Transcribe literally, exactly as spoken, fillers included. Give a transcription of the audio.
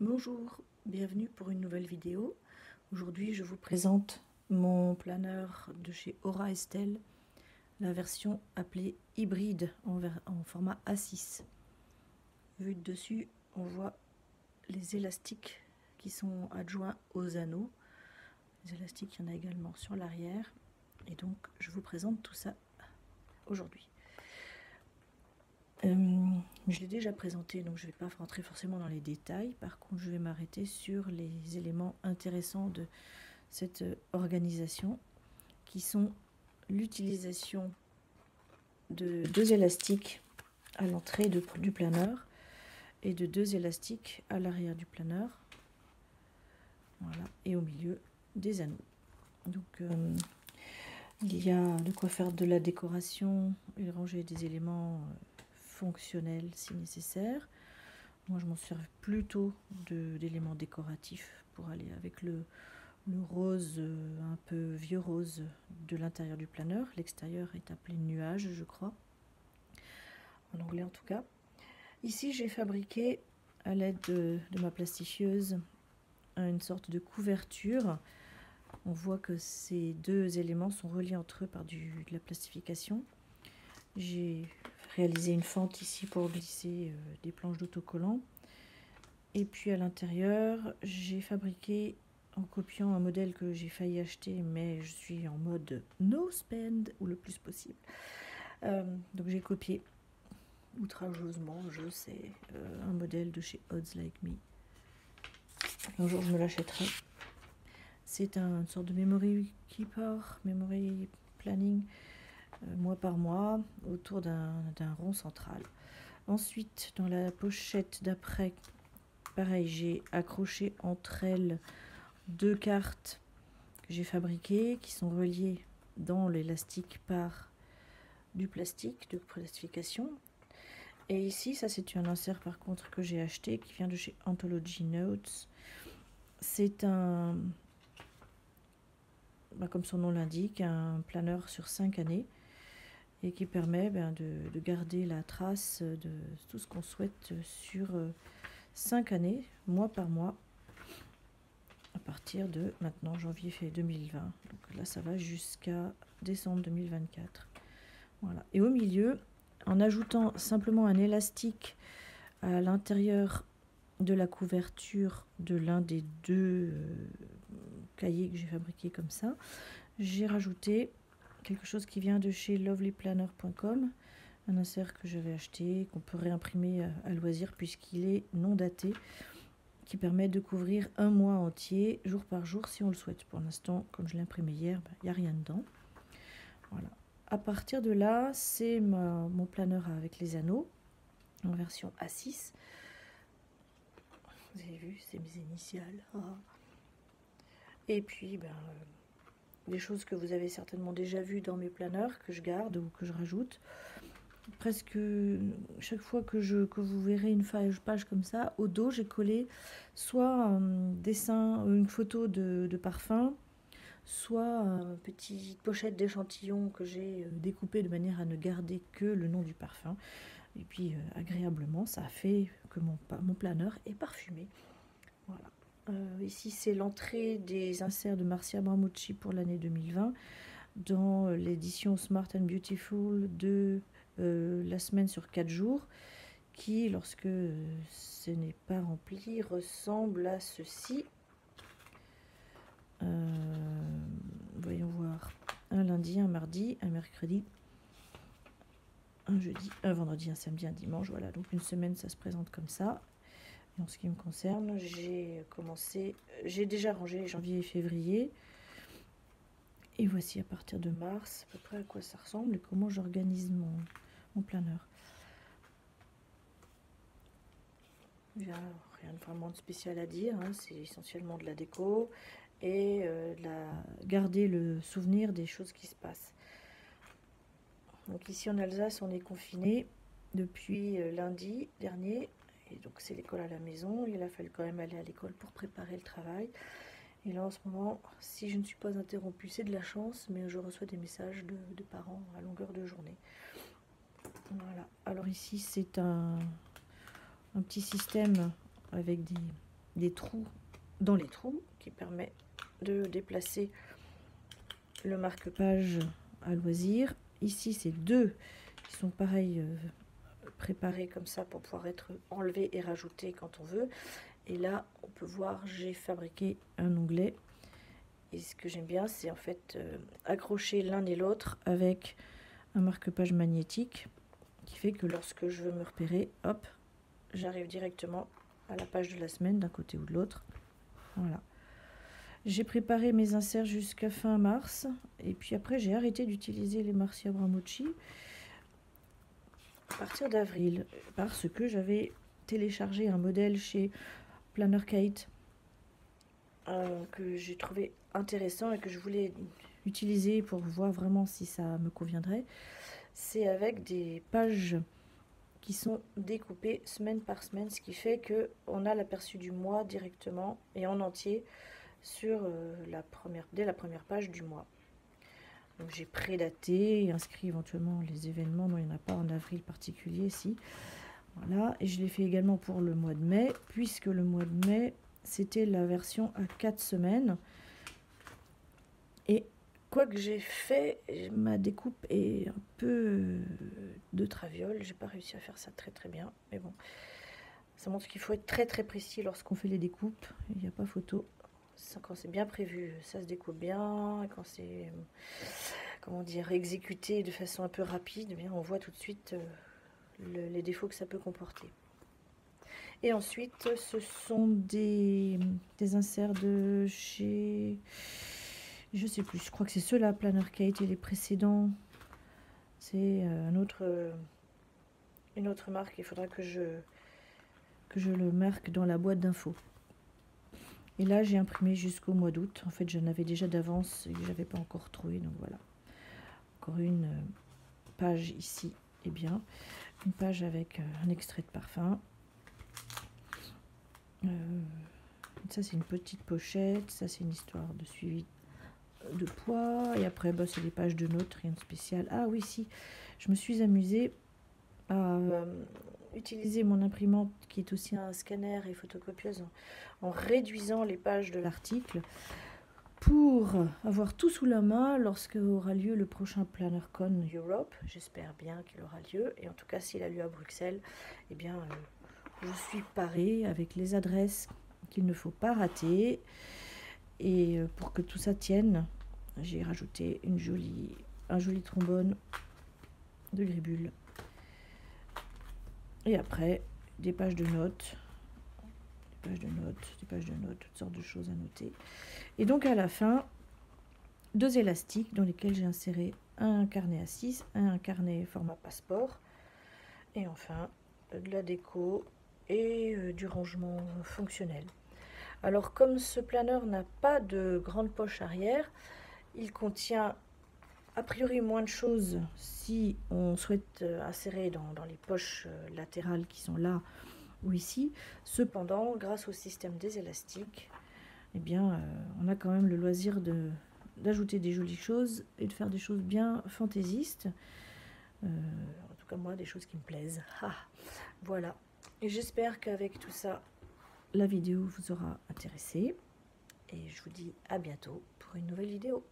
Bonjour, bienvenue pour une nouvelle vidéo. Aujourd'hui je vous présente mon planeur de chez Aura Estelle, la version appelée hybride en, en format A six. Vu de dessus, on voit les élastiques qui sont adjoints aux anneaux. Les élastiques, il y en a également sur l'arrière. Et donc je vous présente tout ça aujourd'hui. Euh, je l'ai déjà présenté, donc je ne vais pas rentrer forcément dans les détails. Par contre, je vais m'arrêter sur les éléments intéressants de cette organisation, qui sont l'utilisation de deux élastiques à l'entrée du planeur et de deux élastiques à l'arrière du planeur. Voilà, et au milieu des anneaux. Donc, euh, il y a de quoi faire de la décoration et ranger des éléments euh, fonctionnel si nécessaire. Moi je m'en sers plutôt d'éléments décoratifs pour aller avec le, le rose, un peu vieux rose de l'intérieur du planeur. L'extérieur est appelé nuage, je crois, en anglais en tout cas. Ici j'ai fabriqué à l'aide de, de ma plastifieuse une sorte de couverture. On voit que ces deux éléments sont reliés entre eux par du, de la plastification. J'ai réalisé une fente ici pour glisser euh, des planches d'autocollant. Et puis à l'intérieur, j'ai fabriqué en copiant un modèle que j'ai failli acheter, mais je suis en mode no spend ou le plus possible. Euh, donc j'ai copié outrageusement, je sais, euh, un modèle de chez Odds Like Me. Un jour je me l'achèterai. C'est un, une sorte de memory keeper, memory planning, euh, mois par mois, autour d'un rond central. Ensuite, dans la pochette d'après, pareil, j'ai accroché entre elles deux cartes que j'ai fabriquées, qui sont reliées dans l'élastique par du plastique, de plastification. Et ici, ça c'est un insert par contre que j'ai acheté, qui vient de chez Anthology Notes. C'est un, bah, comme son nom l'indique, un planeur sur cinq années, et qui permet ben, de, de garder la trace de tout ce qu'on souhaite sur cinq années, mois par mois, à partir de maintenant janvier deux mille vingt. Donc là ça va jusqu'à décembre deux mille vingt-quatre. Voilà. Et au milieu, en ajoutant simplement un élastique à l'intérieur de la couverture de l'un des deux euh, cahiers que j'ai fabriqué comme ça, j'ai rajouté quelque chose qui vient de chez lovely planner point com, un insert que j'avais acheté, qu'on peut réimprimer à loisir puisqu'il est non daté, qui permet de couvrir un mois entier, jour par jour, si on le souhaite. Pour l'instant, comme je l'ai imprimé hier, il n'y a rien dedans. Voilà. À partir de là, c'est mon planeur avec les anneaux, en version A six. Vous avez vu, c'est mes initiales. Ah. Et puis, ben, euh, des choses que vous avez certainement déjà vues dans mes planeurs, que je garde ou que je rajoute. Presque chaque fois que, je, que vous verrez une page comme ça, au dos, j'ai collé soit un dessin, une photo de, de parfum, soit une petite pochette d'échantillons que j'ai découpé de manière à ne garder que le nom du parfum. Et puis, euh, agréablement, ça a fait que mon, mon planeur est parfumé. Voilà. Euh, ici, c'est l'entrée des inserts de Marcia Bramucci pour l'année deux mille vingt dans l'édition Smart and Beautiful de euh, la semaine sur quatre jours, qui, lorsque ce n'est pas rempli, ressemble à ceci. Euh, voyons voir. Un lundi, un mardi, un mercredi, un jeudi, un vendredi, un samedi, un dimanche. Voilà, donc une semaine, ça se présente comme ça. Et en ce qui me concerne, j'ai commencé, j'ai déjà rangé janvier et février. Et voici à partir de mars, à peu près à quoi ça ressemble et comment j'organise mon, mon planeur. Il n'y a rien de vraiment de spécial à dire, hein. C'est essentiellement de la déco et euh, de la, garder le souvenir des choses qui se passent. Donc ici en Alsace, on est confiné depuis euh, lundi dernier, et donc c'est l'école à la maison. Il a fallu quand même aller à l'école pour préparer le travail. Et là en ce moment, si je ne suis pas interrompue, c'est de la chance, mais je reçois des messages de, de parents à longueur de journée. Voilà. Alors ici c'est un, un petit système avec des, des trous dans les trous qui permet de déplacer le marque-page à loisir. Ici, c'est deux qui sont pareils, euh, préparés comme ça pour pouvoir être enlevés et rajoutés quand on veut. Et là, on peut voir, j'ai fabriqué un onglet. Et ce que j'aime bien, c'est en fait euh, accrocher l'un et l'autre avec un marque-page magnétique qui fait que lorsque je veux me repérer, hop, j'arrive directement à la page de la semaine d'un côté ou de l'autre. Voilà. J'ai préparé mes inserts jusqu'à fin mars et puis après j'ai arrêté d'utiliser les Marcia Bramochi à partir d'avril parce que j'avais téléchargé un modèle chez Planner Kate euh, que j'ai trouvé intéressant et que je voulais utiliser pour voir vraiment si ça me conviendrait. C'est avec des pages qui sont découpées semaine par semaine, ce qui fait que on a l'aperçu du mois directement et en entier sur euh, la première, dès la première page du mois. Donc j'ai prédaté et inscrit éventuellement les événements. Non, il n'y en a pas en avril particulier, si. Voilà, et je l'ai fait également pour le mois de mai, puisque le mois de mai, c'était la version à quatre semaines. Et quoi que j'ai fait, ma découpe est un peu de traviole. J'ai pas réussi à faire ça très très bien, mais bon. Ça montre qu'il faut être très très précis lorsqu'on fait les découpes. Il n'y a pas photo. Quand c'est bien prévu, ça se découpe bien. Quand c'est, comment dire, exécuté de façon un peu rapide, eh bien, on voit tout de suite le, les défauts que ça peut comporter. Et ensuite, ce sont des, des inserts de chez... Je sais plus, je crois que c'est ceux-là, Planner Kate, et les précédents. C'est un autre, une autre marque. Il faudra que je, que je le marque dans la boîte d'infos. Et là, j'ai imprimé jusqu'au mois d'août. En fait, j'en avais déjà d'avance et je n'avais pas encore trouvé. Donc voilà. Encore une page ici. Et bien, une page avec un extrait de parfum. Euh, ça, c'est une petite pochette. Ça, c'est une histoire de suivi de poids. Et après, bah, c'est des pages de notes, rien de spécial. Ah oui, si. Je me suis amusée à euh, utiliser mon imprimante qui est aussi un scanner et photocopieuse en, en réduisant les pages de l'article pour avoir tout sous la main lorsque aura lieu le prochain PlannerCon Europe. J'espère bien qu'il aura lieu, et en tout cas s'il a lieu à Bruxelles, eh bien euh, je suis parée avec les adresses qu'il ne faut pas rater. Et pour que tout ça tienne, j'ai rajouté une jolie, un joli trombone de gribule. Et après, des pages de notes, des pages de notes, des pages de notes, toutes sortes de choses à noter. Et donc à la fin, deux élastiques dans lesquels j'ai inséré un carnet à six, un carnet format passeport, et enfin de la déco et euh, du rangement fonctionnel. Alors comme ce planeur n'a pas de grande poche arrière, il contient a priori moins de choses si on souhaite insérer dans, dans les poches latérales qui sont là ou ici. Cependant, grâce au système des élastiques, eh bien, euh, on a quand même le loisir de, d'ajouter des jolies choses et de faire des choses bien fantaisistes. Euh, en tout cas, moi, des choses qui me plaisent. Ah, voilà. Et j'espère qu'avec tout ça, la vidéo vous aura intéressé. Et je vous dis à bientôt pour une nouvelle vidéo.